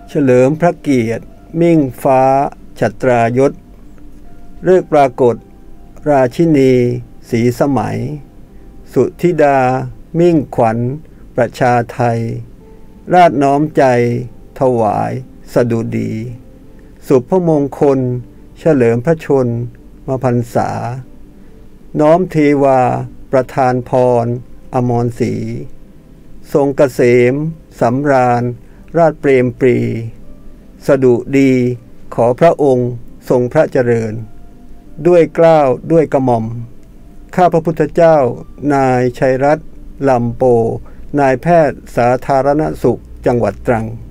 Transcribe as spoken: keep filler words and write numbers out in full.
เฉลิมพระเกียรติมิ่งฟ้าฉัตรายศเลิกปรากฏราชินีศรีสมัยสุธิดามิ่งขวัญประชาไทยราชน้อมใจถวายสดุดีสุภมงคลเฉลิมพระชนมพรรษาน้อมเทวาประทานพรอมรศรีทรงเกษมสำราญราชเปรมปรีสดุดีขอพระองค์ทรงพระเจริญด้วยเกล้าด้วยกระหม่อมข้าพระพุทธเจ้านายชัยรัตน์ลำโปนายแพทย์สาธารณสุขจังหวัดตรัง